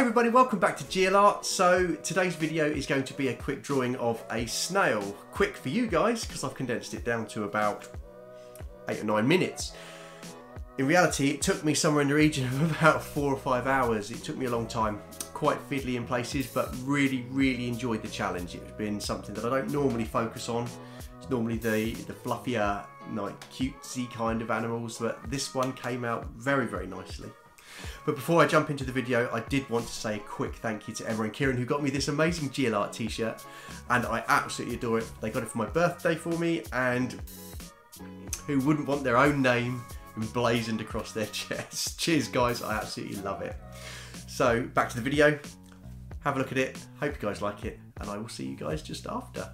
everybody, welcome back to GLArt. So today's video is going to be a quick drawing of a snail. Quick for you guys because I've condensed it down to about 8 or 9 minutes. In reality it took me somewhere in the region of about 4 or 5 hours. It took me a long time, quite fiddly in places, but really enjoyed the challenge. It's been something that I don't normally focus on. It's normally the fluffier, like cutesy kind of animals, but this one came out very nicely. But before I jump into the video, I did want to say a quick thank you to Emma and Kieran, who got me this amazing GLArt t-shirt, and I absolutely adore it. They got it for my birthday for me, and who wouldn't want their own name emblazoned across their chest? Cheers guys, I absolutely love it. So back to the video, have a look at it, hope you guys like it, and I will see you guys just after.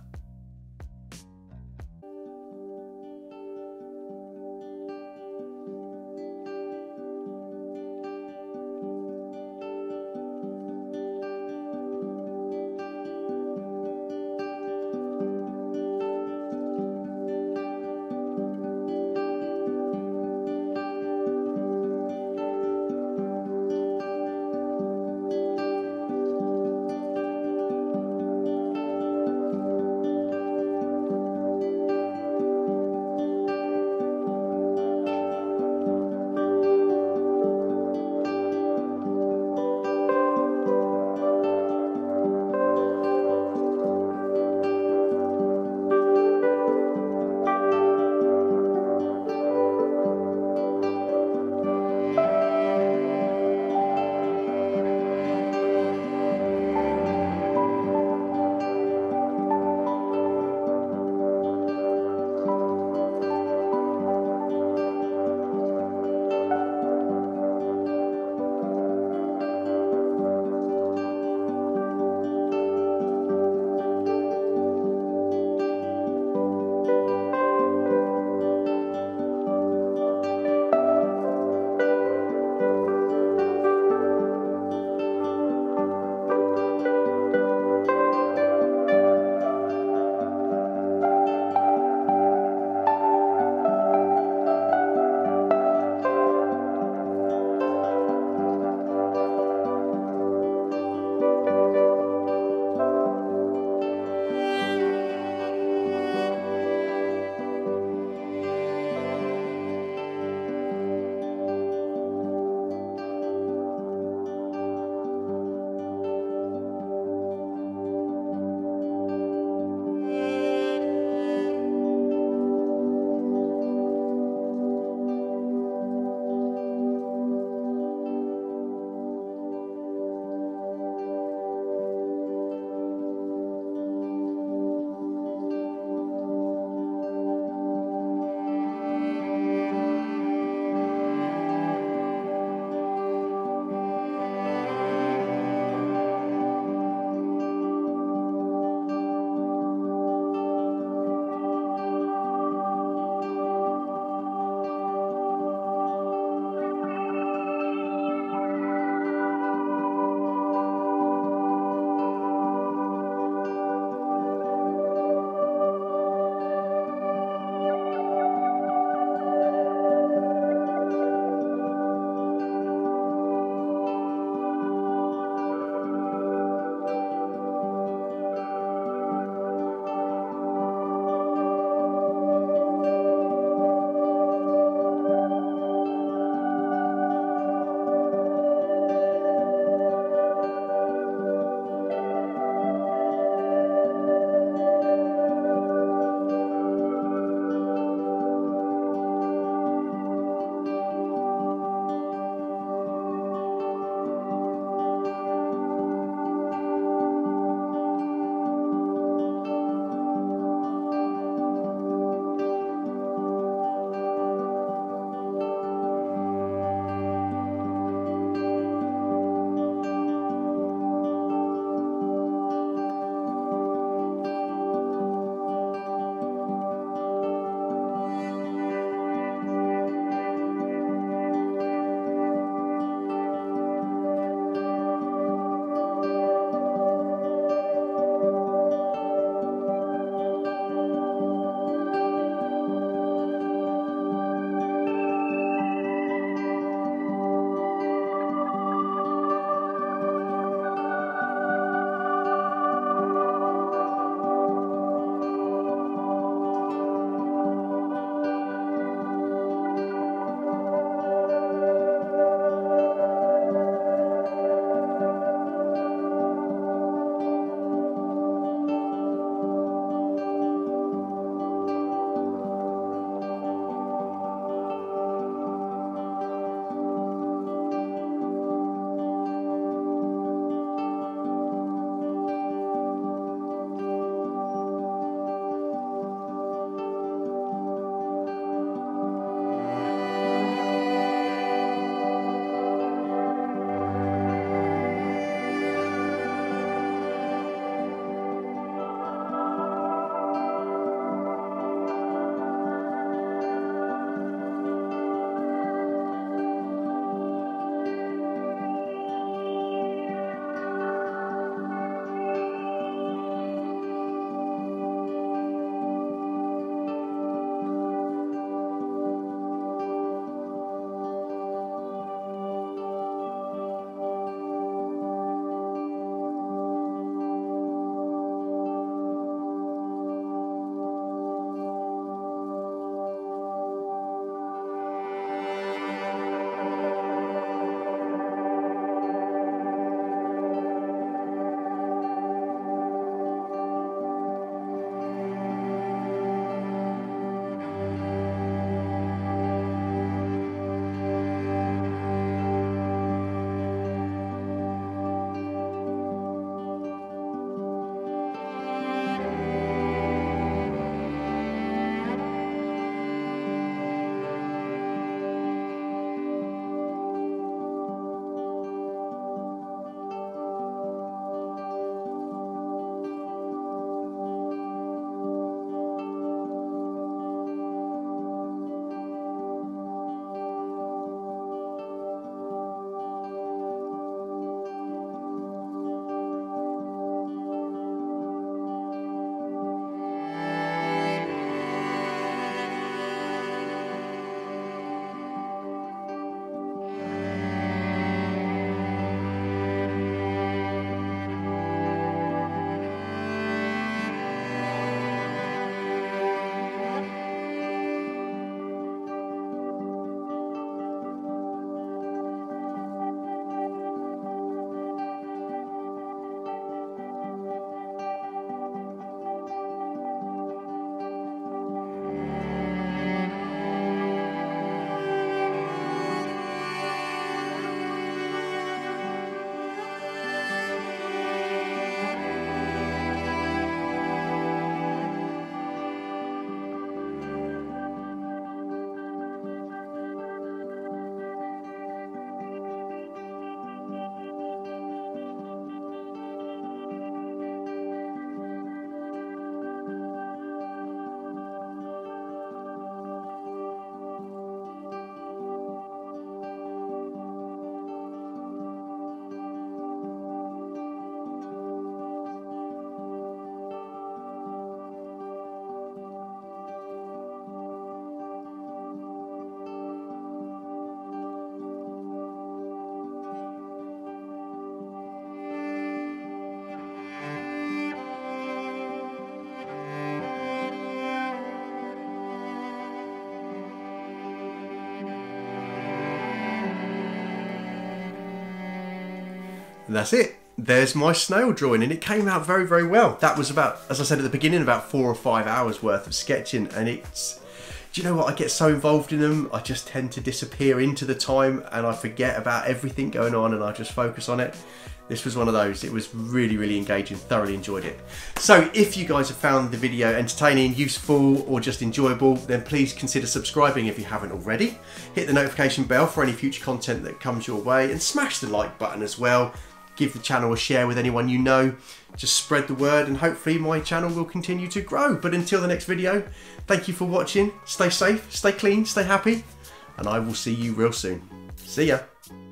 And that's it. There's my snail drawing, and it came out very, very well. That was about, as I said at the beginning, about 4 or 5 hours worth of sketching, and it's, do you know what, I get so involved in them, I just tend to disappear into the time and I forget about everything going on and I just focus on it. This was one of those. It was really, really engaging, thoroughly enjoyed it. So if you guys have found the video entertaining, useful, or just enjoyable, then please consider subscribing if you haven't already. Hit the notification bell for any future content that comes your way, and smash the like button as well. Give the channel a share with anyone you know. Just spread the word, and hopefully my channel will continue to grow. But until the next video, thank you for watching. Stay safe, stay clean, stay happy, and I will see you real soon. See ya.